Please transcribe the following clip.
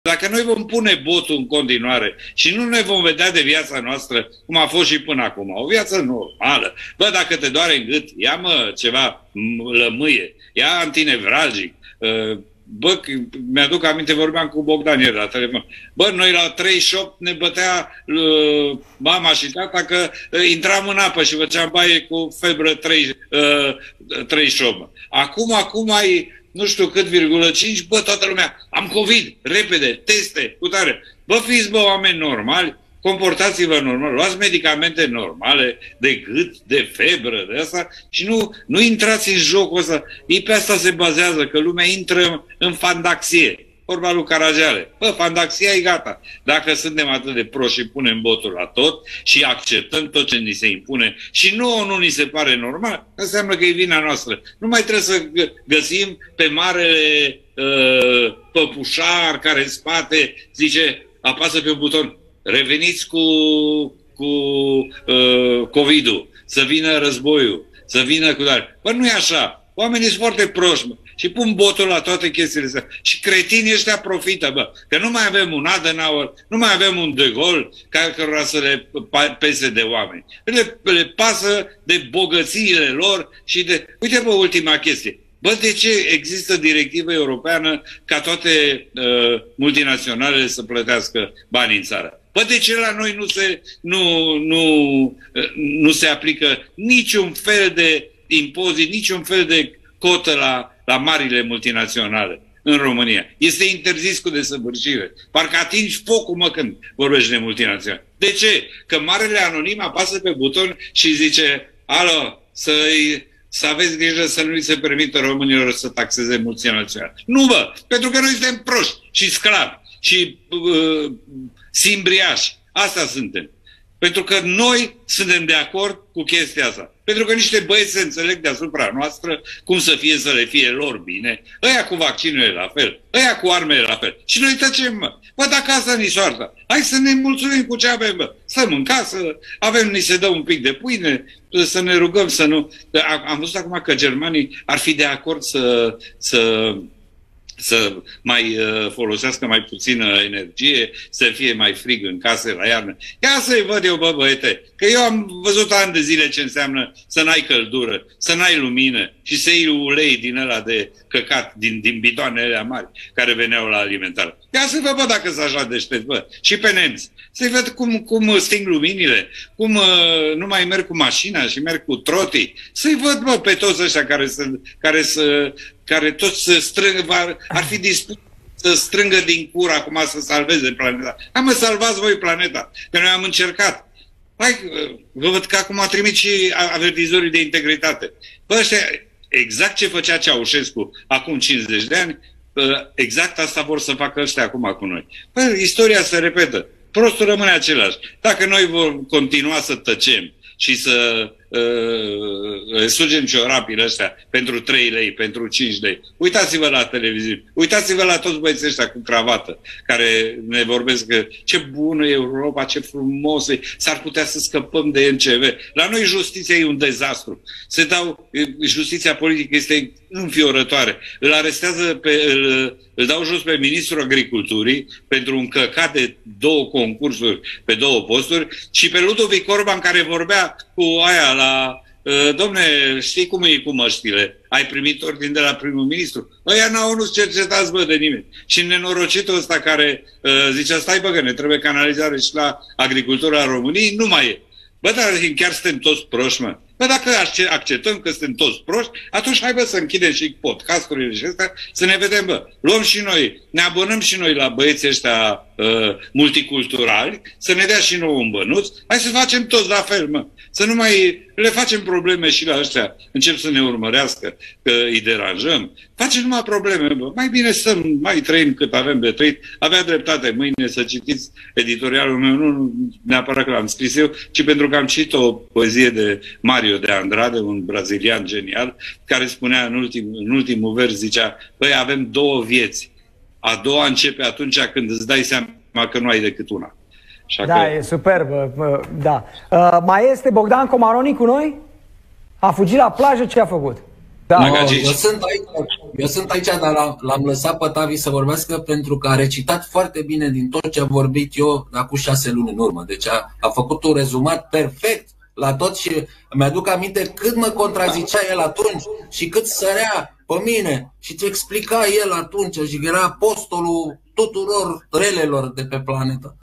Dacă noi vom pune botul în continuare și nu ne vom vedea de viața noastră cum a fost și până acum, o viață normală, bă, dacă te doare în gât, ia-mă ceva lămâie, ia antinevralgic, bă, mi-aduc aminte, vorbeam cu Bogdan ieri la telefon, bă, noi la 38 ne bătea mama și tata că intram în apă și făceam baie cu febră 38. Acum ai nu știu cât, 0,5, bă, toată lumea, am COVID, repede, teste, cu tare. Bă, fiți, bă, oameni normali, comportați-vă normal, luați medicamente normale, de gât, de febră, de asta, și nu intrați în jocul ăsta. Ei pe asta se bazează, că lumea intră în fandaxie. Vorba lui Caragiale. Bă, fandaxia e gata. Dacă suntem atât de proști și punem botul la tot și acceptăm tot ce ni se impune și nu ni se pare normal, înseamnă că e vina noastră. Nu mai trebuie să găsim pe marele păpușar care în spate zice, apasă pe un buton, reveniți cu COVID-ul, să vină războiul, să vină cu tare. Bă, nu e așa. Oamenii sunt foarte proști, bă. Și pun botul la toate chestiile astea. Și cretinii ăștia profită, bă. Că nu mai avem un Adenauer, nu mai avem un De Gaulle care să le pese de oameni. Le pasă de bogățiile lor și de... Uite, bă, ultima chestie. Bă, de ce există directivă europeană ca toate multinaționalele să plătească bani în țară? Bă, de ce la noi nu se aplică niciun fel de impozit, niciun fel de cotă la marile multinaționale în România? Este interzis cu desăvârșire. Parcă atingi focul, mă, când vorbești de multinaționale. De ce? Că marele anonim apasă pe buton și zice, alo, să aveți grijă să nu-i se permită românilor să taxeze multinaționale. Nu, bă, pentru că noi suntem proști și sclavi și simbriași. Asta suntem. Pentru că noi suntem de acord cu chestia asta. Pentru că niște băieți se înțeleg deasupra noastră cum să le fie lor bine. Ăia cu vaccinul e la fel. Ăia cu armele la fel. Și noi tăcem, mă. Bă, dacă asta ni soarta, hai să ne mulțumim cu ce avem, bă. Stăm în casă, ni se dă un pic de pâine, să ne rugăm să nu... Am văzut acum că germanii ar fi de acord să mai folosească mai puțină energie, să fie mai frig în case la iarnă. Ia să-i văd eu, bă, băiete, că eu am văzut ani de zile ce înseamnă să n-ai căldură, să n-ai lumină și să iei ulei din ăla de căcat, din bidoanele alea mari care veneau la alimentar. Ia să-i văd, bă, dacă sunt așa deștept, bă, și pe nemți. Să-i văd cum sting luminile, cum nu mai merg cu mașina și merg cu trotii. Să-i văd, bă, pe toți ăștia care toți se strâng, ar fi dispus să strângă din cur acum să salveze planeta. Hai, mă, salvați voi planeta, că noi am încercat. Hai, vă văd că acum trimit și avertizorii de integritate. Bă, ăștia, exact ce făcea Ceaușescu acum 50 de ani, exact asta vor să facă ăștia acum cu noi. Bă, istoria se repetă. Prostul rămâne același. Dacă noi vom continua să tăcem și să sugem ciorapile ăștia pentru 3 lei, pentru 5 lei. Uitați-vă la televiziune. Uitați-vă la toți băieții ăștia cu cravată, care ne vorbesc că ce bună e Europa, ce frumos e, s-ar putea să scăpăm de NCV. La noi justiția e un dezastru. Justiția politică este înfiorătoare. Îl arestează îl dau jos pe ministrul agriculturii pentru un căcat de 2 concursuri pe 2 posturi și pe Ludovic Orban, care vorbea cu aia domne, știi cum e cu măștile? Ai primit ordin de la primul ministru? Ăia n-au nu cercetați, bă, de nimeni. Și nenorocitul ăsta care zicea, stai, bă, că ne trebuie canalizare și la agricultura României, nu mai e. Bă, dar chiar suntem toți proști, mă. Bă, dacă acceptăm că suntem toți proști, atunci hai, bă, să închidem și podcasturile și astea, să ne vedem, bă. Luăm și noi, ne abonăm și noi la băieții ăștia multiculturali, să ne dea și nouă un bănuț. Hai să facem toți la fel, mă. Să nu mai le facem probleme și la ăștia. Încep să ne urmărească, că îi deranjăm. Facem numai probleme, bă. Mai bine stăm, mai trăim cât avem de trăit. Avea dreptate mâine să citiți editorialul meu, nu neapărat că l-am scris eu, ci pentru că am citit o poezie de Mario de Andrade, un brazilian genial, care spunea în ultimul vers, zicea, băi, avem 2 vieți. A doua începe atunci când îți dai seama că nu ai decât una. Da, e superb, da. Mai este Bogdan Comaroni cu noi? A fugit la plajă, ce a făcut? Da, sunt aici. Eu sunt aici, dar l-am lăsat pe Tavi să vorbească pentru că a recitat foarte bine din tot ce a vorbit eu acum 6 luni în urmă. Deci a făcut un rezumat perfect la tot și mi-aduc aminte cât mă contrazicea el atunci și cât sărea pe mine și ce explica el atunci și era apostolul tuturor relelor de pe planetă.